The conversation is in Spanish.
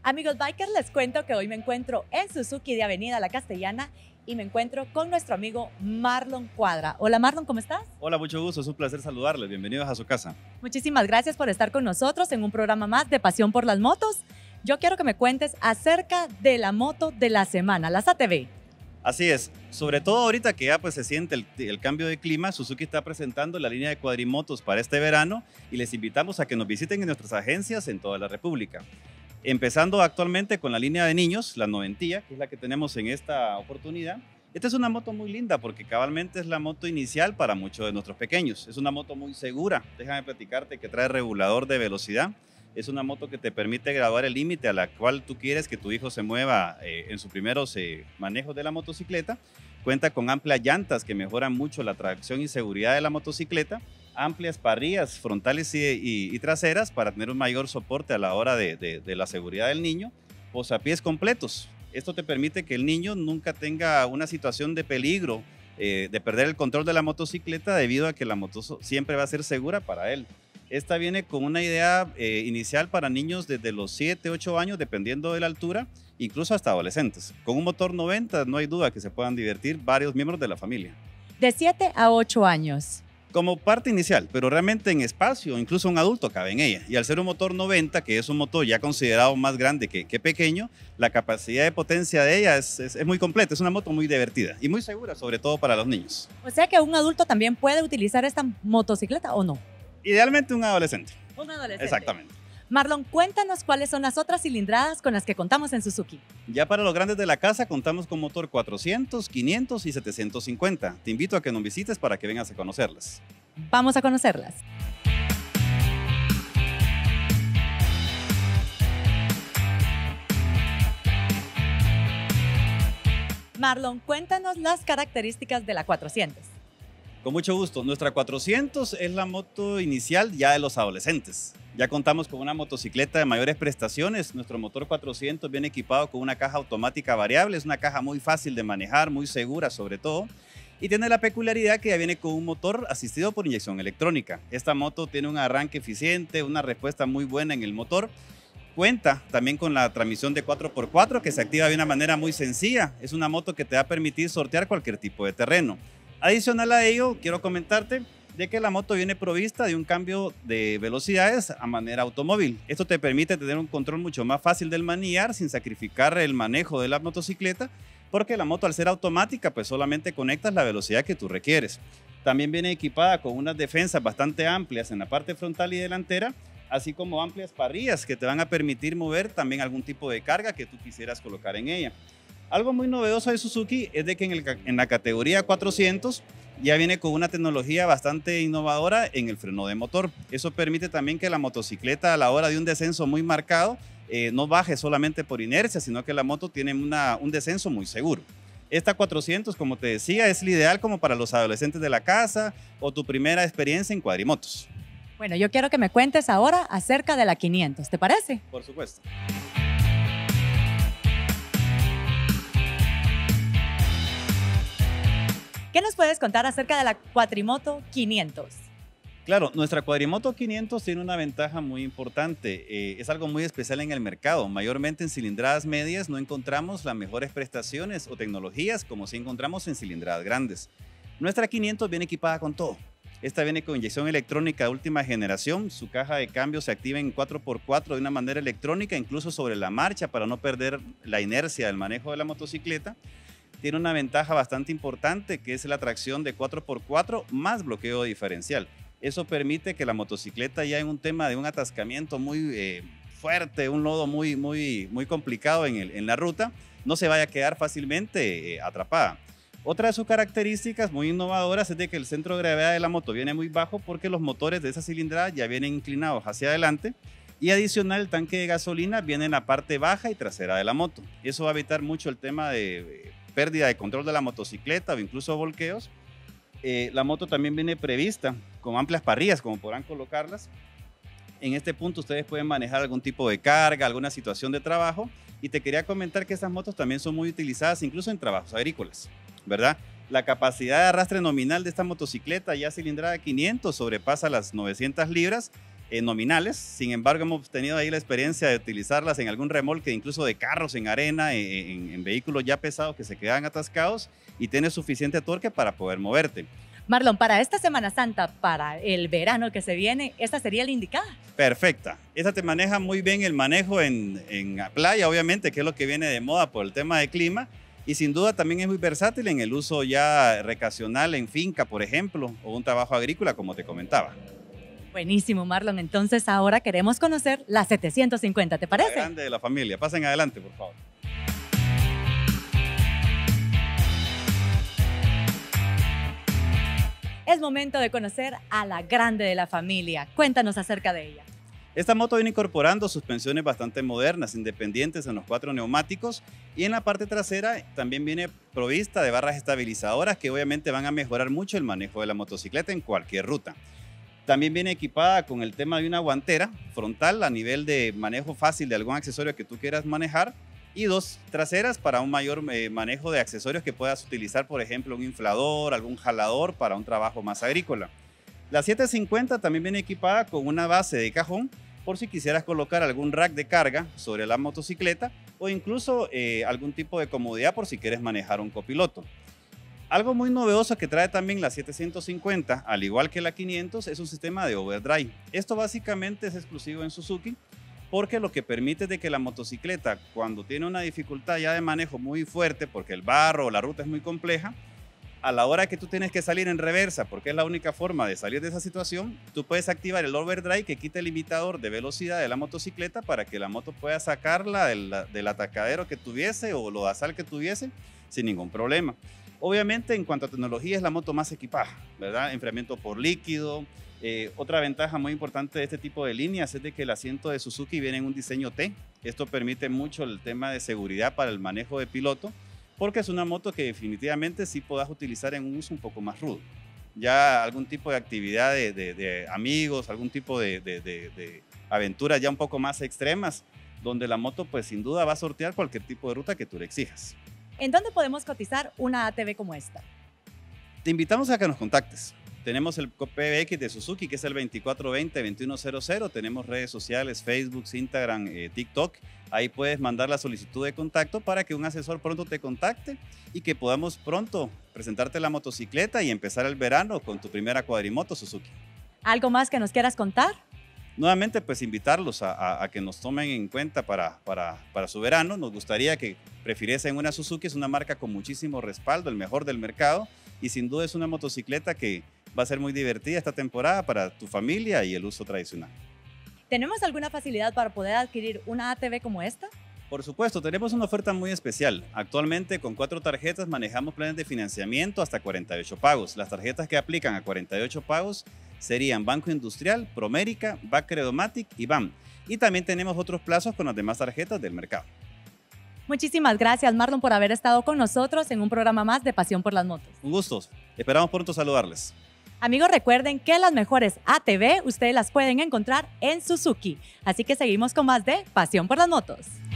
Amigos bikers, les cuento que hoy me encuentro en Suzuki de Avenida La Castellana y me encuentro con nuestro amigo Marlon Cuadra. Hola Marlon, ¿cómo estás? Hola, mucho gusto, es un placer saludarles. Bienvenidos a su casa. Muchísimas gracias por estar con nosotros en un programa más de Pasión por las Motos. Yo quiero que me cuentes acerca de la moto de la semana, las ATV. Así es, sobre todo ahorita que ya pues se siente el cambio de clima, Suzuki está presentando la línea de cuadrimotos para este verano y les invitamos a que nos visiten en nuestras agencias en toda la República. Empezando actualmente con la línea de niños, la Noventilla, que es la que tenemos en esta oportunidad. Esta es una moto muy linda porque cabalmente es la moto inicial para muchos de nuestros pequeños. Es una moto muy segura, déjame platicarte que trae regulador de velocidad. Es una moto que te permite graduar el límite a la cual tú quieres que tu hijo se mueva en sus primeros manejos de la motocicleta. Cuenta con amplias llantas que mejoran mucho la tracción y seguridad de la motocicleta. Amplias parrillas frontales y traseras para tener un mayor soporte a la hora de la seguridad del niño. Posapiés completos. Esto te permite que el niño nunca tenga una situación de peligro, de perder el control de la motocicleta debido a que la moto siempre va a ser segura para él. Esta viene con una idea inicial para niños desde los 7, 8 años, dependiendo de la altura, incluso hasta adolescentes. Con un motor 90 no hay duda que se puedan divertir varios miembros de la familia. De 7 a 8 años. Como parte inicial, pero realmente en espacio, incluso un adulto cabe en ella. Y al ser un motor 90, que es un motor ya considerado más grande que pequeño, la capacidad de potencia de ella es muy completa. Es una moto muy divertida y muy segura, sobre todo para los niños. O sea que un adulto también puede utilizar esta motocicleta, ¿o no? Idealmente un adolescente. Un adolescente. Exactamente. Marlon, cuéntanos cuáles son las otras cilindradas con las que contamos en Suzuki. Ya para los grandes de la casa contamos con motor 400, 500 y 750. Te invito a que nos visites para que vengas a conocerlas. Vamos a conocerlas. Marlon, cuéntanos las características de la 400. Con mucho gusto. Nuestra 400 es la moto inicial ya de los adolescentes. Ya contamos con una motocicleta de mayores prestaciones. Nuestro motor 400 viene equipado con una caja automática variable. Es una caja muy fácil de manejar, muy segura sobre todo. Y tiene la peculiaridad que ya viene con un motor asistido por inyección electrónica. Esta moto tiene un arranque eficiente, una respuesta muy buena en el motor. Cuenta también con la transmisión de 4x4 que se activa de una manera muy sencilla. Es una moto que te va a permitir sortear cualquier tipo de terreno. Adicional a ello, quiero comentarte de que la moto viene provista de un cambio de velocidades a manera automóvil. Esto te permite tener un control mucho más fácil del manillar sin sacrificar el manejo de la motocicleta, porque la moto al ser automática pues solamente conectas la velocidad que tú requieres. También viene equipada con unas defensas bastante amplias en la parte frontal y delantera, así como amplias parrillas que te van a permitir mover también algún tipo de carga que tú quisieras colocar en ella. Algo muy novedoso de Suzuki es de que en la categoría 400 ya viene con una tecnología bastante innovadora en el freno de motor. Eso permite también que la motocicleta a la hora de un descenso muy marcado no baje solamente por inercia, sino que la moto tiene un descenso muy seguro. Esta 400, como te decía, es el ideal como para los adolescentes de la casa o tu primera experiencia en cuadrimotos. Bueno, yo quiero que me cuentes ahora acerca de la 500, ¿te parece? Por supuesto. ¿Qué nos puedes contar acerca de la Cuatrimoto 500? Claro, nuestra Cuadrimoto 500 tiene una ventaja muy importante. Es algo muy especial en el mercado. Mayormente en cilindradas medias no encontramos las mejores prestaciones o tecnologías como si encontramos en cilindradas grandes. Nuestra 500 viene equipada con todo. Esta viene con inyección electrónica de última generación. Su caja de cambio se activa en 4x4 de una manera electrónica, incluso sobre la marcha para no perder la inercia del manejo de la motocicleta. Tiene una ventaja bastante importante que es la tracción de 4x4 más bloqueo diferencial. Eso permite que la motocicleta ya en un tema de un atascamiento muy fuerte, un lodo muy complicado en la ruta, no se vaya a quedar fácilmente atrapada. Otra de sus características muy innovadoras es de que el centro de gravedad de la moto viene muy bajo porque los motores de esa cilindrada ya vienen inclinados hacia adelante y adicional el tanque de gasolina viene en la parte baja y trasera de la moto. Eso va a evitar mucho el tema de pérdida de control de la motocicleta o incluso volqueos. La moto también viene prevista con amplias parrillas, como podrán colocarlas. En este punto ustedes pueden manejar algún tipo de carga, alguna situación de trabajo. Y te quería comentar que estas motos también son muy utilizadas incluso en trabajos agrícolas, ¿verdad? La capacidad de arrastre nominal de esta motocicleta ya cilindrada 500 sobrepasa las 900 libras nominales. Sin embargo, hemos tenido ahí la experiencia de utilizarlas en algún remolque, incluso de carros en arena, en vehículos ya pesados que se quedan atascados y tienes suficiente torque para poder moverte. Marlon, para esta Semana Santa, para el verano que se viene, ¿esta sería la indicada? Perfecta. Esta te maneja muy bien el manejo en playa, obviamente, que es lo que viene de moda por el tema de clima. Y sin duda también es muy versátil en el uso ya recreacional en finca, por ejemplo, o un trabajo agrícola, como te comentaba. Buenísimo, Marlon. Entonces ahora queremos conocer la 750, ¿te parece? La grande de la familia. Pasen adelante, por favor. Es momento de conocer a la grande de la familia. Cuéntanos acerca de ella. Esta moto viene incorporando suspensiones bastante modernas, independientes en los 4 neumáticos, y en la parte trasera también viene provista de barras estabilizadoras que obviamente van a mejorar mucho el manejo de la motocicleta en cualquier ruta. También viene equipada con el tema de una guantera frontal a nivel de manejo fácil de algún accesorio que tú quieras manejar, y 2 traseras para un mayor manejo de accesorios que puedas utilizar, por ejemplo, un inflador, algún jalador para un trabajo más agrícola. La 750 también viene equipada con una base de cajón por si quisieras colocar algún rack de carga sobre la motocicleta o incluso algún tipo de comodidad por si quieres manejar un copiloto. Algo muy novedoso que trae también la 750, al igual que la 500, es un sistema de overdrive. Esto básicamente es exclusivo en Suzuki porque lo que permite es de que la motocicleta, cuando tiene una dificultad ya de manejo muy fuerte, porque el barro o la ruta es muy compleja, a la hora que tú tienes que salir en reversa, porque es la única forma de salir de esa situación, tú puedes activar el overdrive que quita el limitador de velocidad de la motocicleta para que la moto pueda sacarla del atascadero que tuviese o lodazal que tuviese sin ningún problema. Obviamente, en cuanto a tecnología, es la moto más equipada, ¿verdad? Enfriamiento por líquido. Otra ventaja muy importante de este tipo de líneas es de que el asiento de Suzuki viene en un diseño T. Esto permite mucho el tema de seguridad para el manejo de piloto, porque es una moto que definitivamente sí podás utilizar en un uso un poco más rudo. Ya algún tipo de actividad de amigos, algún tipo de aventuras ya un poco más extremas, donde la moto pues sin duda va a sortear cualquier tipo de ruta que tú le exijas. ¿En dónde podemos cotizar una ATV como esta? Te invitamos a que nos contactes. Tenemos el PBX de Suzuki, que es el 2420-2100. Tenemos redes sociales, Facebook, Instagram, TikTok. Ahí puedes mandar la solicitud de contacto para que un asesor pronto te contacte y que podamos pronto presentarte la motocicleta y empezar el verano con tu primera cuadrimoto Suzuki. ¿Algo más que nos quieras contar? Nuevamente, pues invitarlos a que nos tomen en cuenta para su verano. Nos gustaría que prefiriesen una Suzuki. Es una marca con muchísimo respaldo, el mejor del mercado, y sin duda es una motocicleta que va a ser muy divertida esta temporada para tu familia y el uso tradicional. ¿Tenemos alguna facilidad para poder adquirir una ATV como esta? Por supuesto, tenemos una oferta muy especial. Actualmente con 4 tarjetas manejamos planes de financiamiento hasta 48 pagos. Las tarjetas que aplican a 48 pagos serían Banco Industrial, Promérica, Bacredomatic y BAM. Y también tenemos otros plazos con las demás tarjetas del mercado. Muchísimas gracias, Marlon, por haber estado con nosotros en un programa más de Pasión por las Motos. Un gusto. Esperamos pronto saludarles. Amigos, recuerden que las mejores ATV ustedes las pueden encontrar en Suzuki. Así que seguimos con más de Pasión por las Motos.